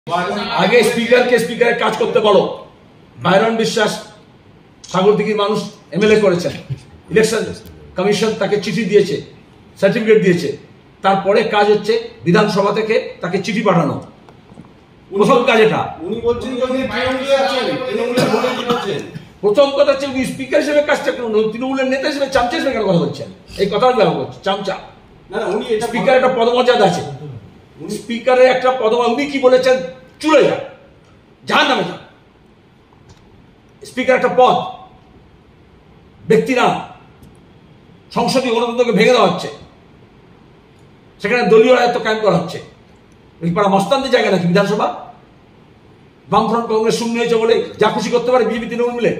আগে স্পিকারকে স্পিকারের কাজ করতে বলো। বাইরন বিশ্বাস সাগরদিঘির মানুষ এমএলএ করেছেন, ইলেকশন কমিশন তাকে চিঠি দিয়েছে, সার্টিফিকেট দিয়েছে, তারপরে কাজ হচ্ছে বিধানসভা থেকে তাকে চিঠি পাঠানো। প্রথম কাজ এটা। উনি বলছেন যে উনি তৃণমূলে আছেন, তৃণমূলের ভোটে জিতেছেন। প্রথম কথা হচ্ছে উনি স্পিকার হিসেবে কাজটা করুন, তৃণমূলের নেতা হিসেবে চামচা হিসেবে কেন কথা বলছেন? এই কথার ব্যবহার করছে চামচা। না না, উনি এটা স্পিকার একটা পদমর্যাদা আছে, স্পিকারের একটা পদমর্যাদা। উনি কি বলেছেন? চুলে যান, জাহান্নামে যান। স্পিকার একটা পদ, ব্যক্তি না। সংসদীয় গণতন্ত্রকে ভেঙে দেওয়া হচ্ছে, সেখানে দলীয় রায়ত্ব কায়েম করা হচ্ছে। পাড়া মস্তানদের জায়গা নাকি বিধানসভা? বামফ্রন্ট কংগ্রেস শূন্য হয়েছে বলে যা খুশি করতে পারে বিজেপি তৃণমূল মিলে?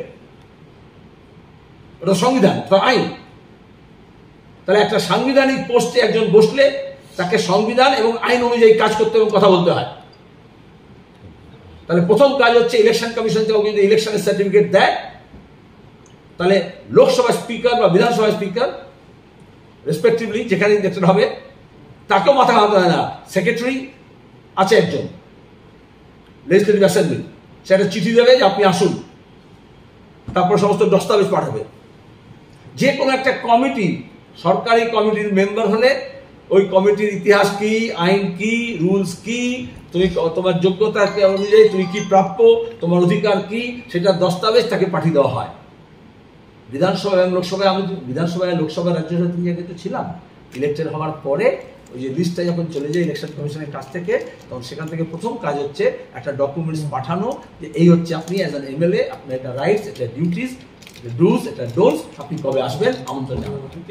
ওটা সংবিধান, ওটা আইন। তাহলে একটা সাংবিধানিক পোস্টে একজন বসলে তাকে সংবিধান এবং আইন অনুযায়ী কাজ করতে এবং কথা বলতে হয়। তাহলে প্রথম কাজ হচ্ছে ইলেকশন কমিশন থেকে যদি ইলেকশনের সার্টিফিকেট দেয়, তাহলে লোকসভা স্পিকার বা বিধানসভা স্পিকার রেসপেক্টিভলি যেখানে ইলেকশন হবে তাকেও মাথা ঘামাতে হয় না। সেক্রেটারি আছে একজন লেজিসলেটিভ অ্যাসেম্বলি, সে একটা চিঠি দেবে যে আপনি আসুন, তারপর সমস্ত দস্তাবেজ পাঠাবে। যে কোনো একটা কমিটি, সরকারি কমিটির মেম্বার হলে ওই কমিটির ইতিহাস কি, আইন কি, রুলস কি, তুমি তোমার যোগ্যতা অনুযায়ী তুমি কি প্রাপ্য, তোমার অধিকার কি, সেটা দস্তাবেজ তাকে পাঠিয়ে দেওয়া হয়। বিধানসভা এবং লোকসভায়, আমি বিধানসভায় লোকসভা রাজ্যসভা তিন জায়গায় তো ছিলাম। ইলেকটেড হওয়ার পরে ওই যে লিস্টটা যখন চলে যায় ইলেকশন কমিশনের কাছ থেকে, তখন সেখান থেকে প্রথম কাজ হচ্ছে একটা ডকুমেন্টস পাঠানো যে এই হচ্ছে আপনি অ্যাজ অ্যান এমএলএ, আপনার একটা রাইটস, একটা ডিউটিস, ডুস, একটা ডোন্টস, আপনি কবে আসবেন আমন্ত্রণ জানাবেন।